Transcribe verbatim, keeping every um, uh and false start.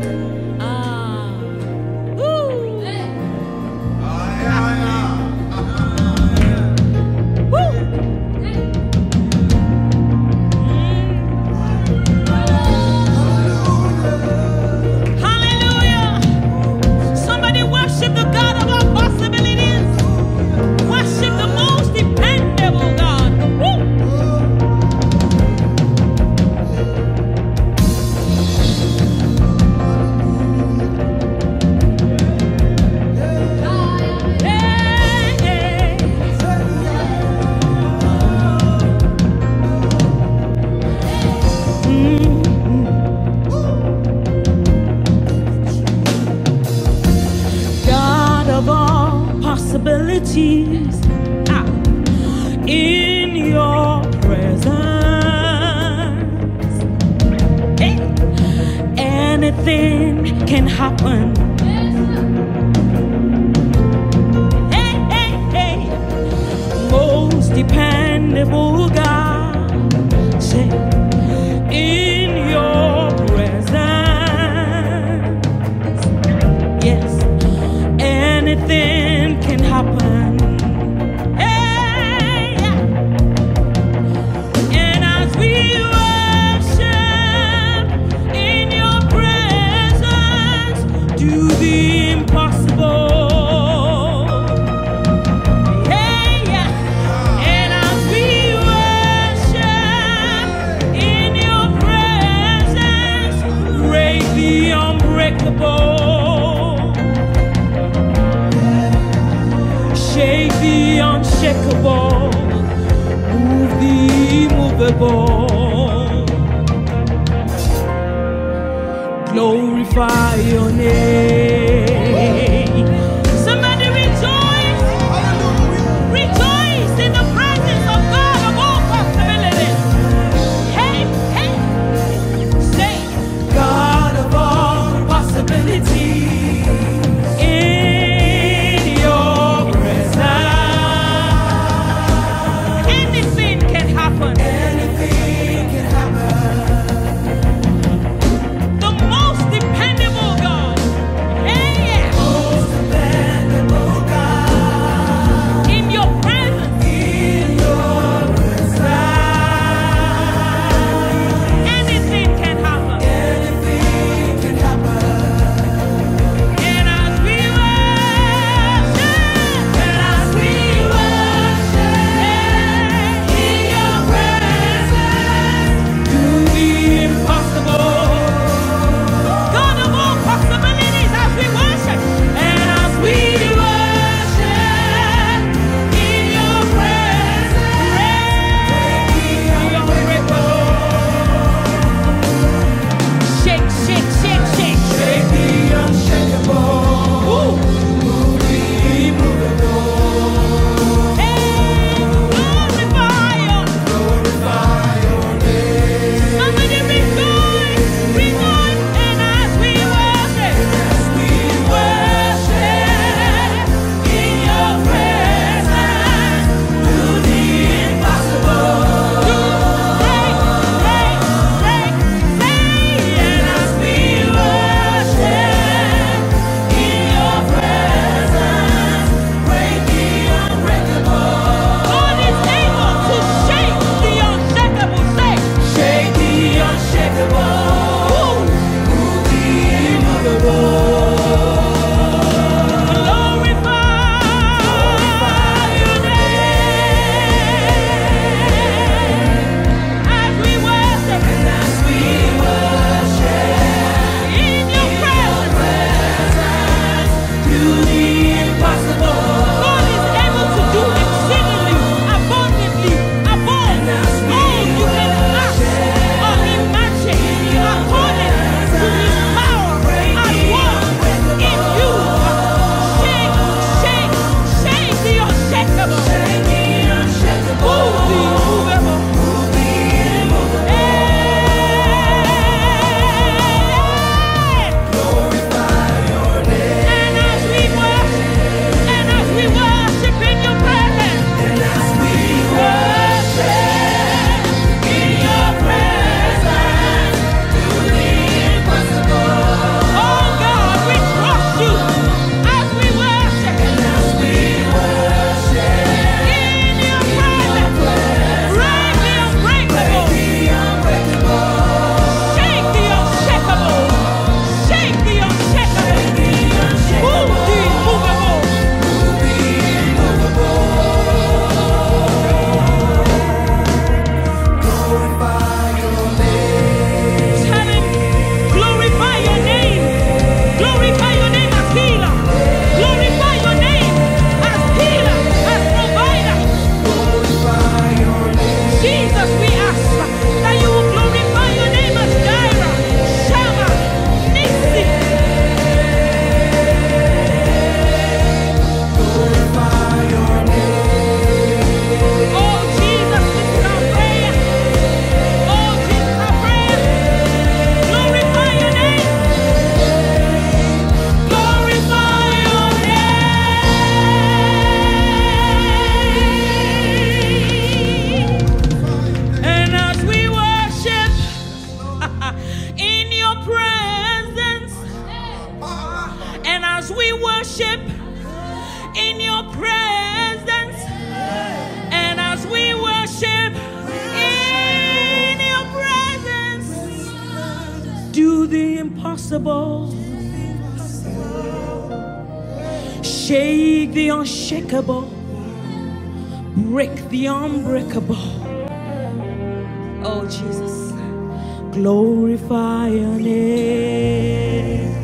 Possibilities ah, in your presence. Hey. Anything can happen. Hey, hey, hey. Most dependable God. Say, in your presence. Yes, anything can happen. Hey, yeah. And as we worship in your presence, do the impossible. Hey, yeah. And as we worship in your presence, break the unbreakable. Shake the unshakable, move the immovable, glorify your name. Somebody rejoice, rejoice in the presence of God of all possibilities. Hey, hey, say, God of all possibilities. Hey! your presence. And as we worship in your presence, and as we worship in your presence, do the impossible. Shake the unshakable, break the unbreakable. Oh Jesus, glorify your name.